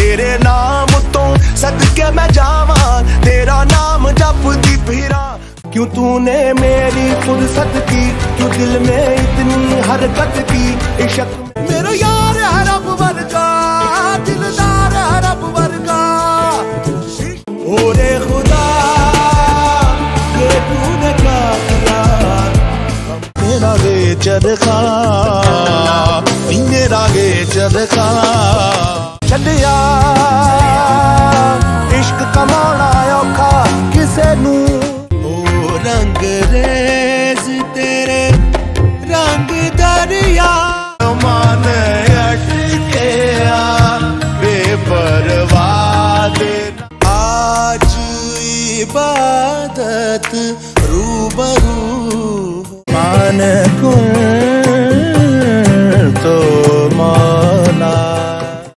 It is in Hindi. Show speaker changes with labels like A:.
A: तेरे नाम तो सदके मैं जावा, तेरा नाम जपदी फिरा। क्यों तूने मेरी फुर्सत की, क्यों दिल में इतनी हरकत की। इश्क मेरा यार है रब वर्गा, दिलदार है रब वर्गा। ओरे खुदा ये तूने क्या किया, मेरा गे चरखा, मेरा गे चरखा। चलिया इश्क कमाना औखा किसे नू। ओ रंग रेज तेरे रंग दरिया, मान अटके बेपरवाह। आज इबादत रूबरू